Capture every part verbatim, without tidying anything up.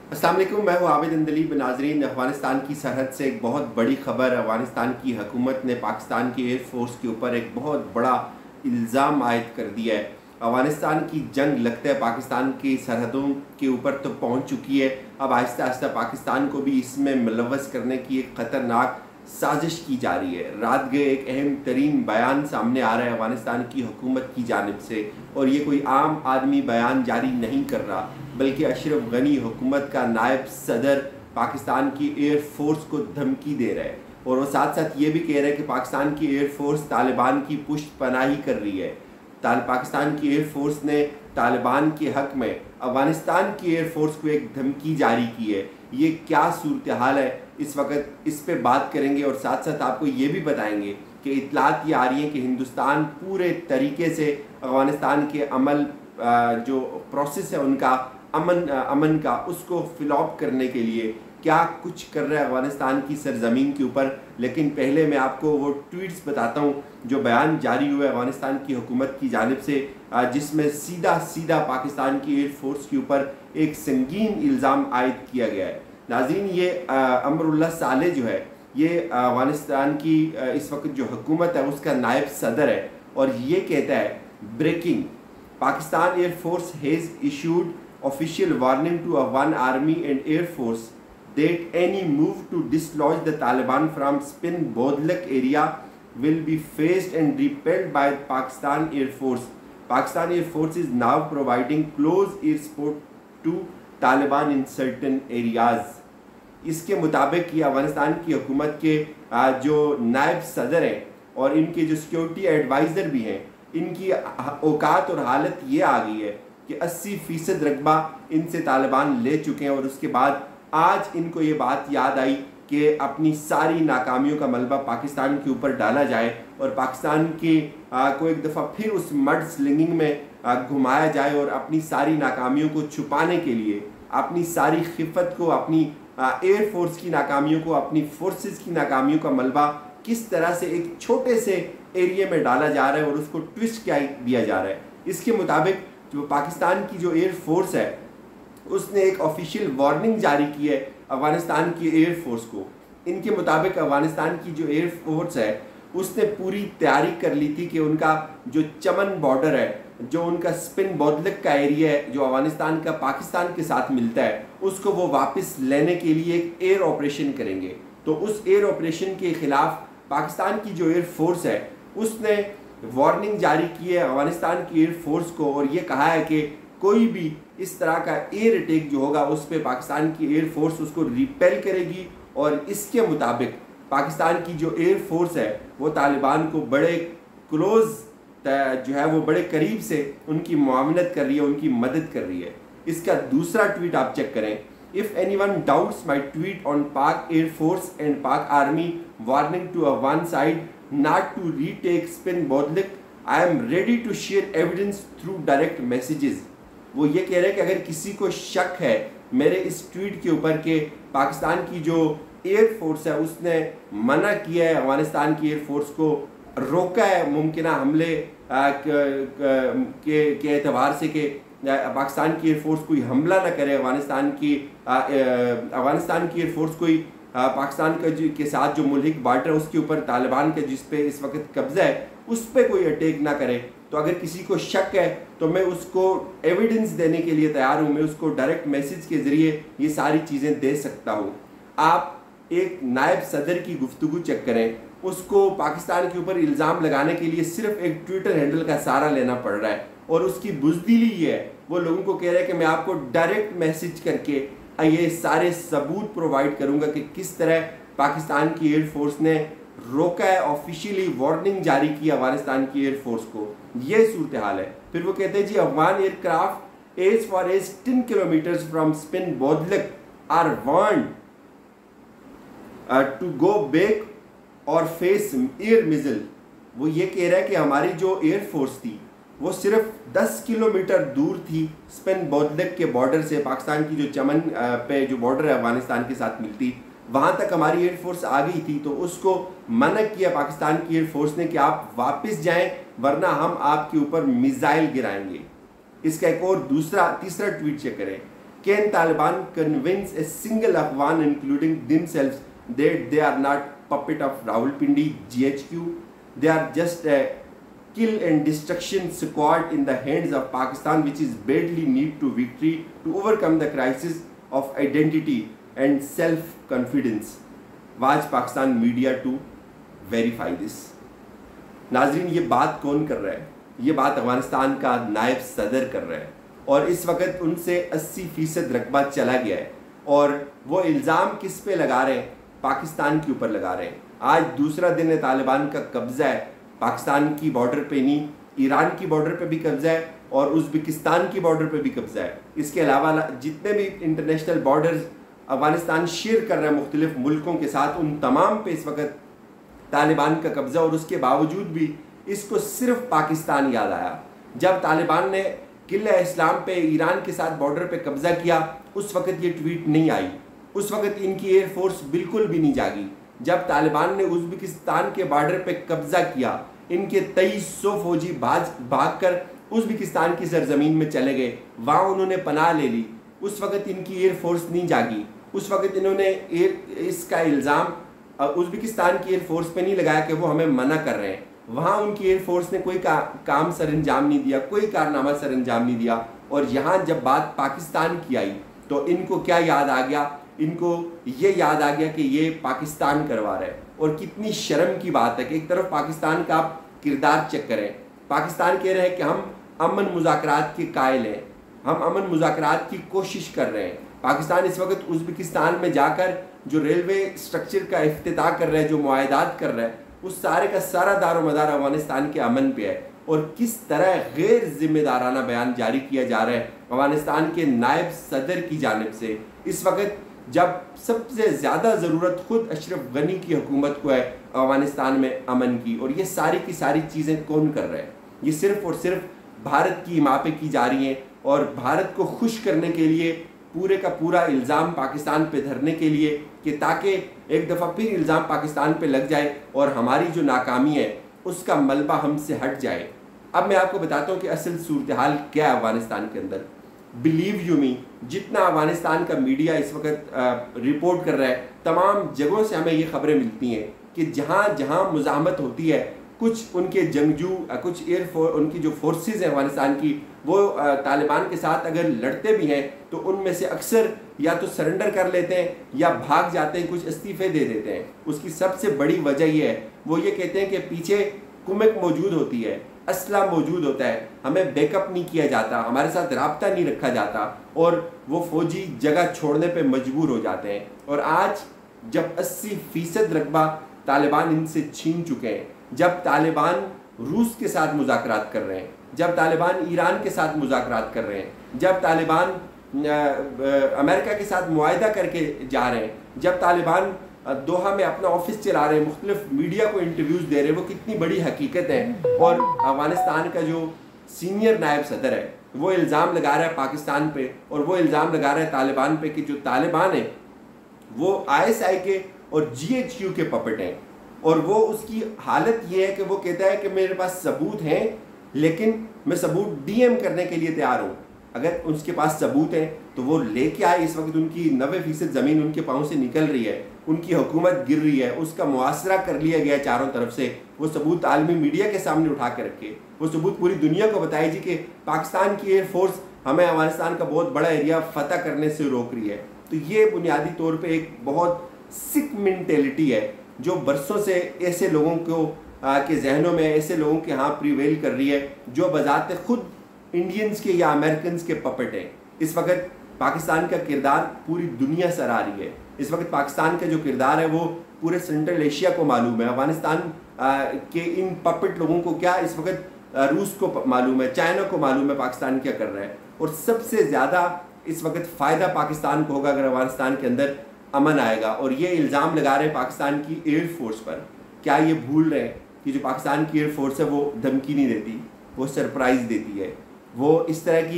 अस्सलाम वालेकुम, मैं हूँ आबिद अंदलीब। नाजरीन, अफगानिस्तान की सरहद से एक बहुत बड़ी खबर। अफगानिस्तान की हुकूमत ने पाकिस्तान की एयरफोर्स के ऊपर एक बहुत बड़ा इल्ज़ाम आयद कर दिया है। अफगानिस्तान की जंग लगता है पाकिस्तान की सरहदों के ऊपर तो पहुँच चुकी है। अब आहिस्ता आहिस्ता पाकिस्तान को भी इसमें मुलव्वस करने की एक ख़तरनाक साजिश की जा रही है। रात गए एक अहम तरीन बयान सामने आ रहा है अफगानिस्तान की हुकूमत की जानिब से, और ये कोई आम आदमी बयान जारी नहीं कर रहा, बल्कि अशरफ गनी हुकूमत का नायब सदर पाकिस्तान की एयरफोर्स को धमकी दे रहा है। और वो साथ साथ ये भी कह रहा है कि पाकिस्तान की एयरफोर्स तालिबान की पुष्ट पनाही कर रही है। ताल पाकिस्तान की एयरफोर्स ने तालिबान के हक में अफगानिस्तान की एयरफोर्स को एक धमकी जारी की है। ये क्या सूरत हाल है इस वक्त, इस पे बात करेंगे। और साथ साथ आपको ये भी बताएंगे कि इतलात ये आ रही हैं कि हिंदुस्तान पूरे तरीके से अफगानिस्तान के अमल जो प्रोसेस है उनका अमन अमन का उसको फिलॉप करने के लिए क्या कुछ कर रहा है अफगानिस्तान की सरजमीन के ऊपर। लेकिन पहले मैं आपको वो ट्वीट्स बताता हूँ जो बयान जारी हुए अफगानिस्तान की हुकूमत की जानिब से, जिसमें सीधा सीधा पाकिस्तान की एयरफोर्स के ऊपर एक संगीन इल्ज़ाम आयद किया गया है। नाज़रीन, ये अमरुल्लाह साले जो है ये अफगानिस्तान की इस वक्त जो हुकूमत है उसका नायब सदर है, और ये कहता है breaking, Pakistan air force has issued official warning to Afghan army and air force that any move to dislodge the Taliban from Spin Bodlak area will be faced and repelled by Pakistan Air Force. Pakistan Air Force is now providing close air support to Taliban in certain areas. इसके मुताबिक ये अफगानिस्तान की हुकूमत के जो नायब सदर हैं और इनके जो सिक्योरिटी एडवाइज़र भी हैं, इनकी औकात और हालत ये आ गई है कि अस्सी फीसद रकबा इनसे तालिबान ले चुके हैं। और उसके बाद आज इनको ये बात याद आई कि अपनी सारी नाकामियों का मलबा पाकिस्तान के ऊपर डाला जाए और पाकिस्तान के आ, को एक दफ़ा फिर उस मड स्लिंगिंग में घुमाया जाए और अपनी सारी नाकामियों को छुपाने के लिए, अपनी सारी खिफत को, अपनी एयरफोर्स की नाकामियों को, अपनी फोर्सेस की नाकामियों का मलबा किस तरह से एक छोटे से एरिया में डाला जा रहा है और उसको ट्विस्ट क्या दिया जा रहा है। इसके मुताबिक जो पाकिस्तान की जो एयर फोर्स है उसने एक ऑफिशियल वार्निंग जारी की है अफगानिस्तान की एयर फोर्स को। इनके मुताबिक अफगानिस्तान की जो एयर फोर्स है उसने पूरी तैयारी कर ली थी कि उनका जो चमन बॉर्डर है, जो उनका स्पिन बोदलक का एरिया है जो अफगानिस्तान का पाकिस्तान के साथ मिलता है, उसको वो वापस लेने के लिए एक एयर ऑपरेशन करेंगे। तो उस एयर ऑपरेशन के खिलाफ पाकिस्तान की जो एयर फोर्स है उसने वार्निंग जारी की है अफगानिस्तान की एयर फोर्स को, और ये कहा है कि कोई भी इस तरह का एयर अटैक जो होगा उस पर पाकिस्तान की एयर फोर्स उसको रिपेल करेगी। और इसके मुताबिक पाकिस्तान की जो एयर फोर्स है वो तालिबान को बड़े क्लोज जो है वो बड़े करीब से उनकी मुआवनत कर रही है, उनकी मदद कर रही है। इसका दूसरा ट्वीट आप चेक करें। If anyone doubts my tweet on Pak air force and Pak army warning to Afghan side not to retake Spin Bodlak, I am ready to share evidence through direct messages. वो ये कह रहे हैं कि अगर किसी को शक है मेरे इस ट्वीट के ऊपर कि पाकिस्तान की जो एयर फोर्स है उसने मना किया है अफगानिस्तान की एयर फोर्स को, रोका है मुमकिन हमले के के एतबार से कि पाकिस्तान की एयर फोर्स कोई हमला ना करे, अफगानिस्तान की अफगानिस्तान की एयर फोर्स कोई पाकिस्तान का के साथ जो मुल्क बॉर्डर है उसके ऊपर तालिबान का जिस पे इस वक्त कब्जा है उस पर कोई अटैक ना करे। तो अगर किसी को शक है तो मैं उसको एविडेंस देने के लिए तैयार हूँ, मैं उसको डायरेक्ट मैसेज के ज़रिए ये सारी चीज़ें दे सकता हूँ। आप एक नायब सदर की गुफ्तगू चेक करें, उसको पाकिस्तान के ऊपर इल्ज़ाम लगाने के लिए सिर्फ एक ट्विटर हैंडल का सहारा लेना पड़ रहा है, और उसकी बुज़दिली ये है, वो लोगों को कह रहा है कि मैं आपको डायरेक्ट मैसेज करके ये सारे सबूत प्रोवाइड करूंगा कि किस तरह पाकिस्तान की एयर फोर्स ने रोका है, ऑफिशियली वार्निंग जारी की अफगानिस्तान की एयर फोर्स को। ये सूरत हाल है। फिर वो कहते हैं जी Afghan aircraft as far as ten kilometres from Spin Boldak are warned to go back और फेस एयर मिजल। वो ये कह रहा है कि हमारी जो एयर फोर्स थी वो सिर्फ दस किलोमीटर दूर थी स्पिन बोदलक के बॉर्डर से, पाकिस्तान की जो चमन पे जो बॉर्डर है अफगानिस्तान के साथ मिलती, वहाँ तक हमारी एयर फोर्स आ गई थी। तो उसको मना किया पाकिस्तान की एयर फोर्स ने कि आप वापस जाएं वरना हम आपके ऊपर मिसाइल गिराएंगे। इसका एक और दूसरा तीसरा ट्वीट चेक करें Can Taliban convince a single Afghan, including themselves, that they are not puppet of Rawalpindi G H Q? They are just a kill and destruction squad in the hands of Pakistan, which is badly need to victory to overcome the crisis of identity and self-confidence. Watch Pakistan media to verify this. नाजरीन, ये बात कौन कर रहा है? ये बात अफगानिस्तान का नायब सदर कर रहा है और इस वक्त उनसे अस्सी फीसद रकबा चला गया है और वो इल्ज़ाम किस पे लगा रहे हैं? पाकिस्तान के ऊपर लगा रहे हैं। आज दूसरा दिन है तालिबान का कब्ज़ा है, पाकिस्तान की बॉर्डर पे नहीं, ईरान की बॉर्डर पे भी कब्ज़ा है और उज़्बेकिस्तान की बॉर्डर पे भी कब्ज़ा है। इसके अलावा जितने भी इंटरनेशनल बॉर्डर्स अफगानिस्तान शेयर कर रहे हैं मुख्तलिफ मुल्कों के साथ, उन तमाम पे इस वक्त तालिबान का कब्ज़ा। और उसके बावजूद भी इसको सिर्फ पाकिस्तान याद आया। जब तालिबान ने किला इस्लाम पे ईरान के साथ बॉर्डर पे कब्ज़ा किया, उस वक्त ये ट्वीट नहीं आई, उस वक्त इनकी एयरफोर्स बिल्कुल भी नहीं जागी। जब तालिबान ने उज़्बेकिस्तान के बॉर्डर पे कब्ज़ा किया, इनके तेईस सौ फौजी भाग भाग कर उज़्बेकिस्तान की सरजमीन में चले गए, वहाँ उन्होंने पनाह ले ली। उस वक्त इनकी एयरफोर्स नहीं जागी। उस वक्त इन्होंने एयर इसका इल्ज़ाम उज़्बेकिस्तान की एयरफोर्स पे नहीं लगाया कि वो हमें मना कर रहे हैं। वहाँ उनकी एयरफोर्स ने कोई का, काम सर अंजाम नहीं दिया, कोई कारनामा सर अंजाम नहीं दिया। और यहाँ जब बात पाकिस्तान की आई तो इनको क्या याद आ गया? इनको ये याद आ गया कि ये पाकिस्तान करवा रहा है। और कितनी शर्म की बात है कि एक तरफ पाकिस्तान का आप किरदार चेक करें, पाकिस्तान कह रहे हैं कि हम अमन मुज़ाकरात के कायल हैं, हम अमन मुज़ाकरात की कोशिश कर रहे हैं। पाकिस्तान इस वक्त उज़्बेकिस्तान में जाकर जो रेलवे स्ट्रक्चर का इफ्तिताह कर रहा है, जो मुआहदात कर रहा है, उस सारे का सारा दारो मदार अफगानिस्तान के अमन पे है। और किस तरह गैर जिम्मेदाराना बयान जारी किया जा रहा है अफगानिस्तान के नायब सदर की जानिब से, इस वक्त जब सबसे ज़्यादा ज़रूरत खुद अशरफ गनी की हुकूमत को है अफगानिस्तान में अमन की। और ये सारी की सारी चीज़ें कौन कर रहे हैं? ये सिर्फ़ और सिर्फ भारत की इमापे की जा रही हैं और भारत को खुश करने के लिए पूरे का पूरा इल्ज़ाम पाकिस्तान पे धरने के लिए, कि ताकि एक दफ़ा फिर इल्ज़ाम पाकिस्तान पे लग जाए और हमारी जो नाकामी है उसका मलबा हमसे हट जाए। अब मैं आपको बताता हूँ कि असल सूरत हाल क्या है अफगानिस्तान के अंदर। बिलीव यू मी, जितना अफगानिस्तान का मीडिया इस वक्त रिपोर्ट कर रहा है, तमाम जगहों से हमें ये खबरें मिलती हैं कि जहाँ जहाँ मुज़ाहमत होती है, कुछ उनके जंगजू, कुछ एयर फोर्स, उनकी जो फोर्सेस हैं अफगानिस्तान की, वो तालिबान के साथ अगर लड़ते भी हैं तो उनमें से अक्सर या तो सरेंडर कर लेते हैं या भाग जाते हैं, कुछ इस्तीफ़े दे देते हैं। उसकी सबसे बड़ी वजह ये है, वो ये कहते हैं कि पीछे कुमक मौजूद होती है, असला मौजूद होता है, हमें बैकअप नहीं किया जाता, हमारे साथ राब्ता नहीं रखा जाता और वो फौजी जगह छोड़ने पे मजबूर हो जाते हैं। और आज जब अस्सी फीसद रकबा तालिबान इनसे छीन चुके हैं, जब तालिबान रूस के साथ मुज़ाकरात कर रहे हैं, जब तालिबान ईरान के साथ मुज़ाकरात कर रहे हैं, जब तालिबान अमेरिका के साथ मुआहदा करके जा रहे हैं, जब तालिबान दोहा में अपना ऑफिस चला रहे हैं, मुख्तलिफ मीडिया को इंटरव्यूज़ दे रहे हैं, वो कितनी बड़ी हकीकत है। और अफगानिस्तान का जो सीनियर नायब सदर है वो इल्ज़ाम लगा रहा है पाकिस्तान पे, और वो इल्ज़ाम लगा रहा है तालिबान पे कि जो तालिबान है वो आई एस आई के और जी एच क्यू के पपेट हैं। और वो उसकी हालत ये है कि वो कहता है कि मेरे पास सबूत हैं, लेकिन मैं सबूत डी एम करने के लिए तैयार हूँ। अगर उसके पास सबूत हैं तो वो लेके आए। इस वक्त उनकी नब्बे फीसद ज़मीन उनके पाँव से निकल रही है, उनकी हुकूमत गिर रही है, उसका मुआसरा कर लिया गया चारों तरफ से। वो सबूत आलमी मीडिया के सामने उठा के रखे, वो सबूत पूरी दुनिया को बताए जी कि पाकिस्तान की एयरफोर्स हमें अफगानिस्तान का बहुत बड़ा एरिया फतह करने से रोक रही है। तो ये बुनियादी तौर पर एक बहुत सिक मेंटेलिटी है जो बरसों से ऐसे लोगों को आ, के जहनों में, ऐसे लोगों के यहाँ प्रीवेल कर रही है जो बजाते खुद इंडियंस के या अमेरिकन के पपेट हैं। इस वक्त पाकिस्तान का किरदार पूरी दुनिया सर आ रही है। इस वक्त पाकिस्तान का जो किरदार है वो पूरे सेंट्रल एशिया को मालूम है। अफगानिस्तान के इन पपेट लोगों को क्या इस वक्त रूस को मालूम है, चाइना को मालूम है पाकिस्तान क्या कर रहा है। और सबसे ज़्यादा इस वक्त फ़ायदा पाकिस्तान को होगा अगर अफगानिस्तान के अंदर अमन आएगा। और ये इल्ज़ाम लगा रहे हैं पाकिस्तान की एयरफोर्स पर। क्या ये भूल रहे हैं कि जो पाकिस्तान की एयरफोर्स है वो धमकी नहीं देती, वो सरप्राइज़ देती है, वो इस तरह की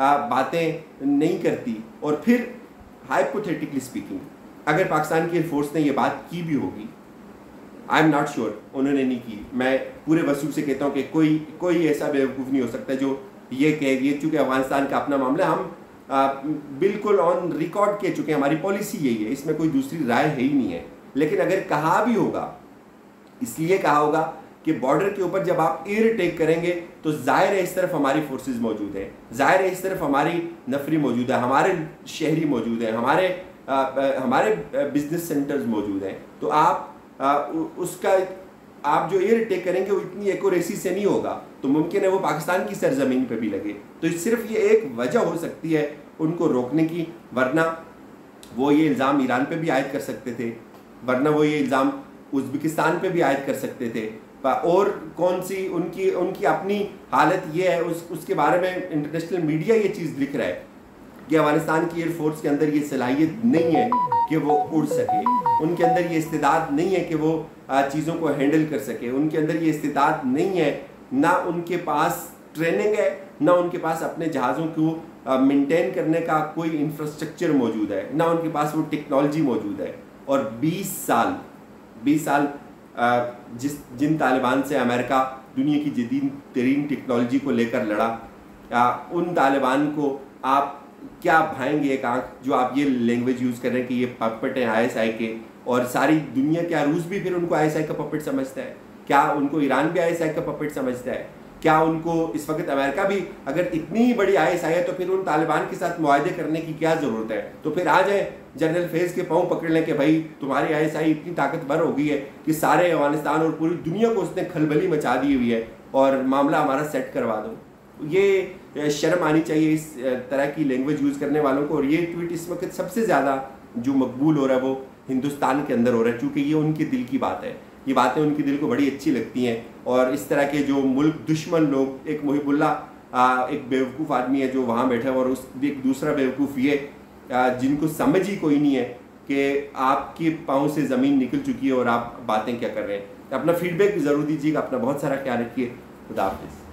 बातें नहीं करती। और फिर हाइपोथेटिकली स्पीकिंग, अगर पाकिस्तान की एयरफोर्स ने ये बात की भी होगी, आई एम नॉट श्योर, उन्होंने नहीं की। मैं पूरे वसूल से कहता हूँ कि कोई कोई ऐसा बेवकूफ़ नहीं हो सकता जो ये कहे, ये चूँकि अफगानिस्तान का अपना मामला, हम बिल्कुल ऑन रिकॉर्ड कह चुके हैं, हमारी पॉलिसी यही है, इसमें कोई दूसरी राय है ही नहीं है। लेकिन अगर कहा भी होगा, इसलिए कहा होगा कि बॉर्डर के ऊपर जब आप एयर अटैक करेंगे तो जाहिर है इस तरफ हमारी फोर्सेस मौजूद हैं, जाहिर है इस तरफ हमारी नफरी मौजूद है, हमारे शहरी मौजूद हैं, हमारे आ, आ, हमारे बिजनेस सेंटर्स मौजूद हैं। तो आप आ, उसका आप जो एयर अटैक करेंगे वो इतनी एक्यूरेसी से नहीं होगा, तो मुमकिन है वो पाकिस्तान की सरजमीन पे भी लगे। तो सिर्फ ये एक वजह हो सकती है उनको रोकने की, वरना वो ये इल्ज़ाम ईरान पे भी आयद कर सकते थे, वरना वो ये इल्ज़ाम उज़्बेकिस्तान पे भी आयद कर सकते थे। और कौन सी उनकी उनकी अपनी हालत ये है, उस उसके बारे में इंटरनेशनल मीडिया ये चीज़ लिख रहा है कि अफगानिस्तान की एयरफोर्स के अंदर ये सलाहियत नहीं है कि वो उड़ सके, उनके अंदर ये इस्तेदाद नहीं है कि वो चीज़ों को हैंडल कर सके, उनके अंदर ये इस्तेदाद नहीं है, ना उनके पास ट्रेनिंग है, ना उनके पास अपने जहाज़ों को मेंटेन करने का कोई इंफ्रास्ट्रक्चर मौजूद है, ना उनके पास वो टेक्नोलॉजी मौजूद है। और बीस साल बीस साल जिस जिन तालिबान से अमेरिका दुनिया की जदीद तरीन टेक्नोलॉजी को लेकर लड़ा, उन तालिबान को आप क्या भाएंगे एक आँख, जो आप ये लैंग्वेज यूज़ कर रहे हैं कि ये पपेट हैं आई एस आई के, और सारी दुनिया, क्या रूस भी फिर उनको आई एस आई का पपेट समझता है? क्या उनको ईरान भी आई एस आई का पपेट समझता है? क्या उनको इस वक्त अमेरिका भी, अगर इतनी ही बड़ी आई एस आई है तो फिर उन तालिबान के साथ मुआहदे करने की क्या ज़रूरत है? तो फिर आ जाए जनरल फैज़ के पाँव पकड़ लें कि भाई तुम्हारी आई एस आई इतनी ताकतवर हो गई है कि सारे अफगानिस्तान और पूरी दुनिया को उसने खलबली मचा दी हुई है और मामला हमारा सेट करवा दो। ये शर्म आनी चाहिए इस तरह की लैंग्वेज यूज़ करने वालों को। और ये ट्वीट इस वक्त सबसे ज़्यादा जो मकबूल हो रहा है वो हिंदुस्तान के अंदर हो रहा है, क्योंकि ये उनके दिल की बात है, ये बातें उनके दिल को बड़ी अच्छी लगती हैं। और इस तरह के जो मुल्क दुश्मन लोग, एक मुहिबुल्लाह एक बेवकूफ़ आदमी है जो वहाँ बैठा है, और उस एक दूसरा बेवकूफ़ ये जिनको समझ ही कोई नहीं है कि आपके पाँव से ज़मीन निकल चुकी है और आप बातें क्या कर रहे हैं। अपना फीडबैक भी ज़रूर दीजिएगा, अपना बहुत सारा ख्याल रखिए। खुदा हाफिज़।